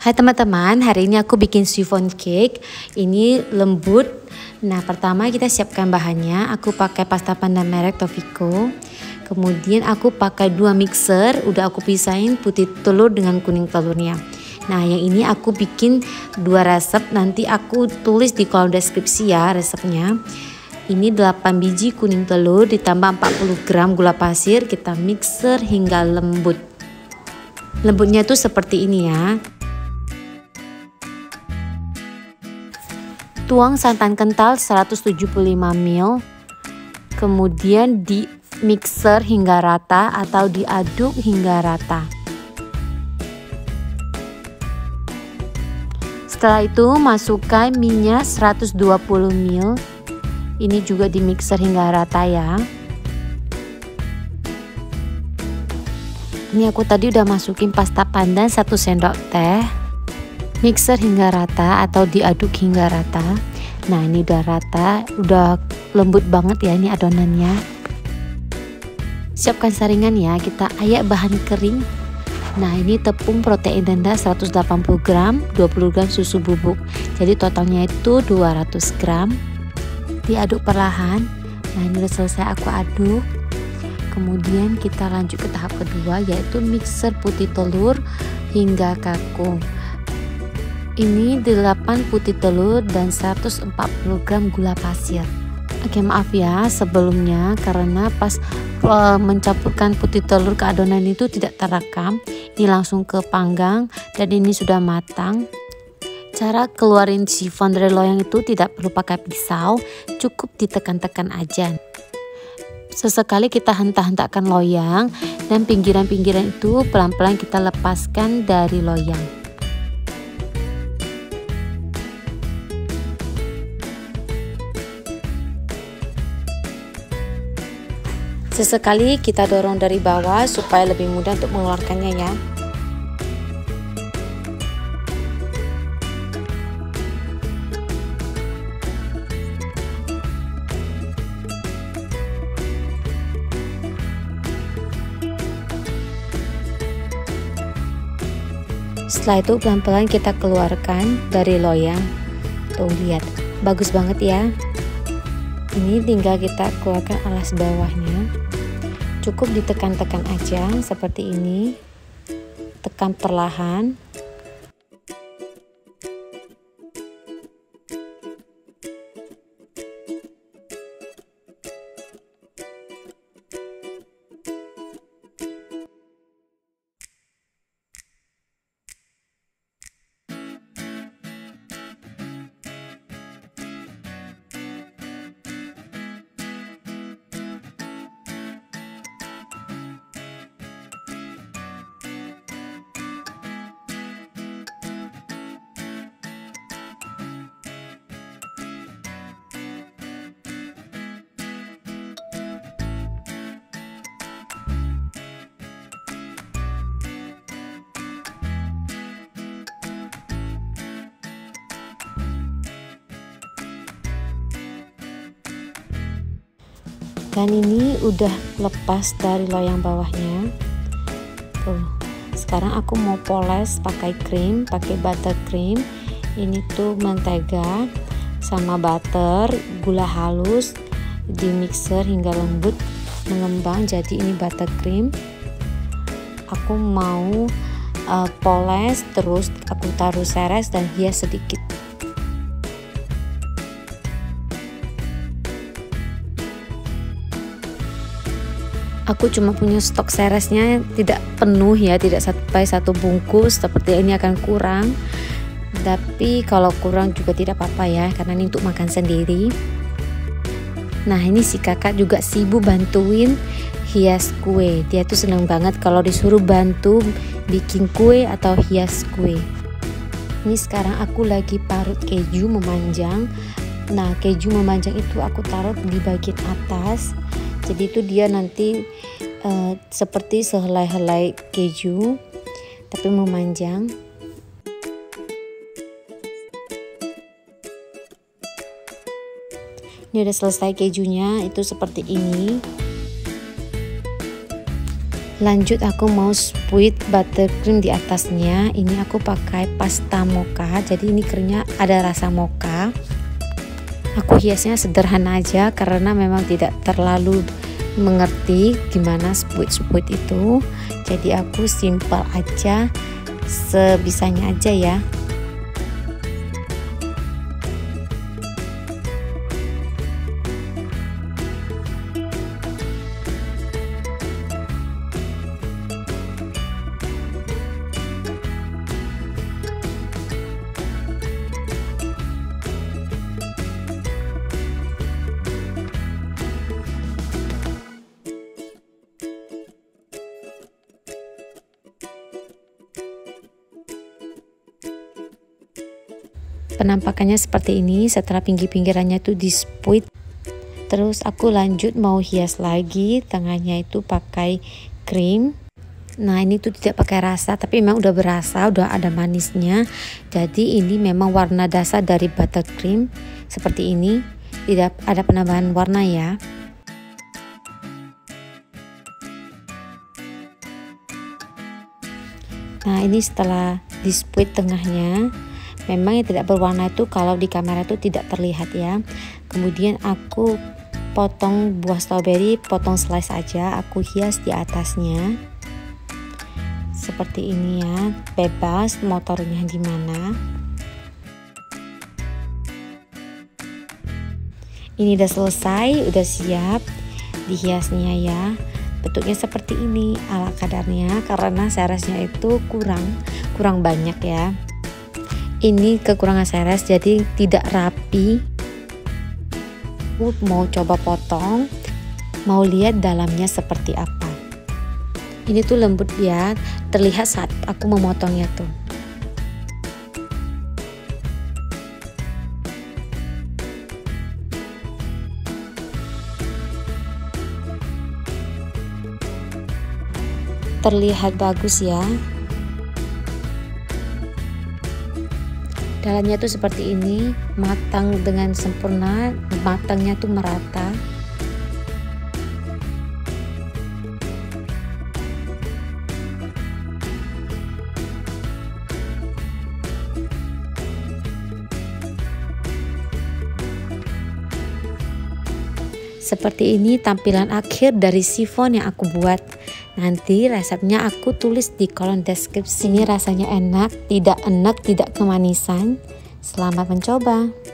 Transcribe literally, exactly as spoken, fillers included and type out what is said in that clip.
Hai teman-teman, hari ini aku bikin chiffon cake. Ini lembut. Nah, pertama kita siapkan bahannya. Aku pakai pasta pandan merek Tovico. Kemudian aku pakai dua mixer. Udah aku pisahin putih telur dengan kuning telurnya. Nah, yang ini aku bikin dua resep. Nanti aku tulis di kolom deskripsi ya resepnya. Ini delapan biji kuning telur ditambah empat puluh gram gula pasir. Kita mixer hingga lembut. Lembutnya tuh seperti ini ya. Tuang santan kental seratus tujuh puluh lima mililiter, kemudian di mixer hingga rata atau diaduk hingga rata. Setelah itu masukkan minyak seratus dua puluh mililiter, ini juga di mixer hingga rata ya. Ini aku tadi udah masukin pasta pandan satu sendok teh. Mixer hingga rata atau diaduk hingga rata. Nah, ini udah rata, udah lembut banget ya ini adonannya. Siapkan saringan ya, kita ayak bahan kering. Nah, ini tepung protein rendah seratus delapan puluh gram, dua puluh gram susu bubuk. Jadi totalnya itu dua ratus gram. Diaduk perlahan. Nah, ini udah selesai aku aduk. Kemudian kita lanjut ke tahap kedua, yaitu mixer putih telur hingga kaku. Ini delapan putih telur dan seratus empat puluh gram gula pasir. Oke, maaf ya sebelumnya karena pas uh, mencampurkan putih telur ke adonan itu tidak terekam. Ini langsung ke panggang dan ini sudah matang. Cara keluarin chiffon dari loyang itu tidak perlu pakai pisau, cukup ditekan-tekan aja. Sesekali kita hentak-hentakkan loyang dan pinggiran-pinggiran itu pelan-pelan kita lepaskan dari loyang. Sesekali kita dorong dari bawah supaya lebih mudah untuk mengeluarkannya ya. Setelah itu pelan-pelan kita keluarkan dari loyang. Tuh lihat, bagus banget ya. Ini tinggal kita keluarkan alas bawahnya. Cukup ditekan-tekan aja seperti ini. Tekan perlahan. Dan ini udah lepas dari loyang bawahnya. Tuh, sekarang aku mau poles pakai krim, pakai buttercream. Ini tuh mentega sama butter, gula halus di mixer hingga lembut mengembang. Jadi ini buttercream. Aku mau uh, poles, terus aku taruh seres dan hias sedikit. Aku cuma punya stok seresnya tidak penuh ya, tidak sampai satu bungkus, seperti ini akan kurang. Tapi kalau kurang juga tidak apa-apa ya, karena ini untuk makan sendiri. Nah, ini si kakak juga sibuk bantuin hias kue. Dia tuh senang banget kalau disuruh bantu bikin kue atau hias kue. Ini sekarang aku lagi parut keju memanjang. Nah, keju memanjang itu aku taruh di bagian atas. Jadi itu dia nanti uh, seperti sehelai-helai keju tapi memanjang. Ini udah selesai kejunya, itu seperti ini. Lanjut aku mau spread buttercream di atasnya. Ini aku pakai pasta mocha, jadi ini keringnya ada rasa mocha. Aku hiasnya sederhana aja karena memang tidak terlalu mengerti gimana spread-spread itu. Jadi aku simple aja, sebisanya aja ya. Penampakannya seperti ini setelah pinggir-pinggirannya tuh di spread. Terus aku lanjut mau hias lagi, tengahnya itu pakai krim. Nah ini tuh tidak pakai rasa, tapi memang udah berasa, udah ada manisnya. Jadi ini memang warna dasar dari buttercream seperti ini, tidak ada penambahan warna ya. Nah ini setelah di spread tengahnya, memang yang tidak berwarna itu kalau di kamera itu tidak terlihat ya. Kemudian aku potong buah stroberi, potong slice aja, aku hias di atasnya seperti ini ya, bebas mau taruhnya di mana. Ini udah selesai, udah siap dihiasnya ya. Bentuknya seperti ini ala kadarnya karena seresnya itu kurang kurang banyak ya. Ini kekurangan seres jadi tidak rapi. Aku mau coba potong, mau lihat dalamnya seperti apa. Ini tuh lembut ya, terlihat saat aku memotongnya tuh. Terlihat bagus ya. Dalamnya tuh seperti ini, matang dengan sempurna, matangnya tuh merata. Seperti ini tampilan akhir dari chiffon yang aku buat. Nanti resepnya aku tulis di kolom deskripsi. Ini rasanya enak, tidak enak, tidak kemanisan. Selamat mencoba.